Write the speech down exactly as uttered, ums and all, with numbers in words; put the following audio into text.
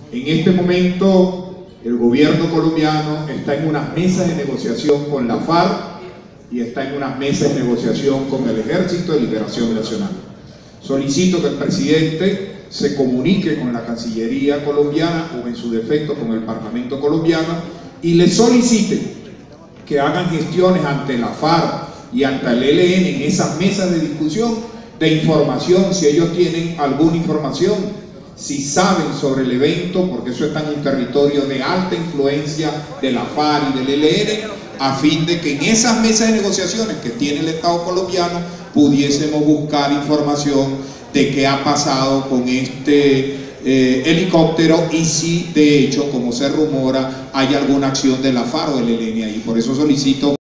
En este momento el gobierno colombiano está en unas mesas de negociación con la FARC y está en unas mesas de negociación con el Ejército de Liberación Nacional. Solicito que el presidente se comunique con la Cancillería colombiana o en su defecto con el Parlamento colombiano y le solicite que hagan gestiones ante la FARC y ante el E L N en esas mesas de discusión de información, si ellos tienen alguna información, si saben sobre el evento, porque eso está en un territorio de alta influencia de la FARC y del E L N, a fin de que en esas mesas de negociaciones que tiene el Estado colombiano pudiésemos buscar información de qué ha pasado con este eh, helicóptero y si de hecho, como se rumora, hay alguna acción de la FARC o del E L N ahí. Por eso solicito